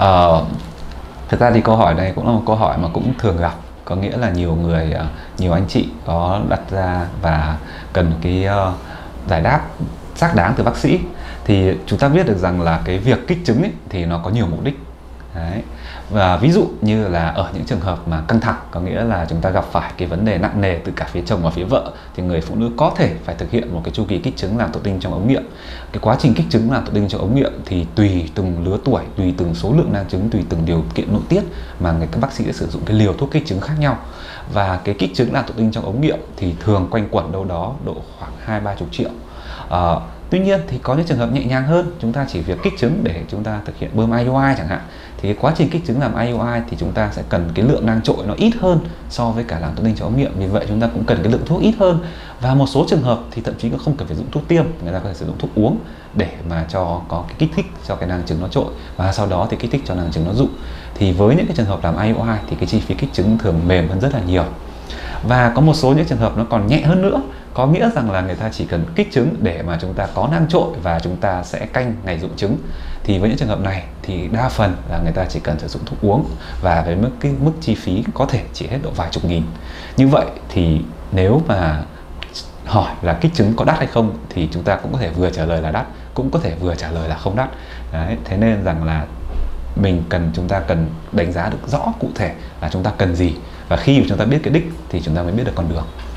Ờ, Thực ra thì câu hỏi này cũng là một câu hỏi mà cũng thường gặp, có nghĩa là nhiều người, nhiều anh chị có đặt ra và cần cái giải đáp xác đáng từ bác sĩ. Thì chúng ta biết được rằng là cái việc kích trứng ấy, thì nó có nhiều mục đích. Đấy. Và ví dụ như là ở những trường hợp mà căng thẳng, có nghĩa là chúng ta gặp phải cái vấn đề nặng nề từ cả phía chồng và phía vợ, thì người phụ nữ có thể phải thực hiện một cái chu kỳ kích trứng làm thụ tinh trong ống nghiệm. Cái quá trình kích trứng làm thụ tinh trong ống nghiệm thì tùy từng lứa tuổi, tùy từng số lượng nang trứng, tùy từng điều kiện nội tiết mà các bác sĩ sẽ sử dụng cái liều thuốc kích trứng khác nhau. Và cái kích trứng làm thụ tinh trong ống nghiệm thì thường quanh quẩn đâu đó độ khoảng 20-30 triệu. Tuy nhiên thì có những trường hợp nhẹ nhàng hơn, chúng ta chỉ việc kích trứng để chúng ta thực hiện bơm IUI chẳng hạn. Thì cái quá trình kích trứng làm IUI thì chúng ta sẽ cần cái lượng nang trội nó ít hơn so với cả làm thụ tinh trong ống nghiệm, vì vậy chúng ta cũng cần cái lượng thuốc ít hơn. Và một số trường hợp thì thậm chí cũng không cần phải dùng thuốc tiêm, người ta có thể sử dụng thuốc uống để mà cho có cái kích thích cho cái nang trứng nó trội, và sau đó thì kích thích cho nang trứng nó rụng. Thì với những cái trường hợp làm IUI thì cái chi phí kích trứng thường mềm hơn rất là nhiều. Và có một số những trường hợp nó còn nhẹ hơn nữa, có nghĩa rằng là người ta chỉ cần kích trứng để mà chúng ta có nang trội và chúng ta sẽ canh ngày rụng trứng. Thì với những trường hợp này thì đa phần là người ta chỉ cần sử dụng thuốc uống, và với mức chi phí có thể chỉ hết độ vài chục nghìn. Như vậy thì nếu mà hỏi là kích trứng có đắt hay không thì chúng ta cũng có thể vừa trả lời là đắt, cũng có thể vừa trả lời là không đắt. Đấy, thế nên rằng là chúng ta cần đánh giá được rõ cụ thể là chúng ta cần gì, và khi mà chúng ta biết cái đích thì chúng ta mới biết được con đường.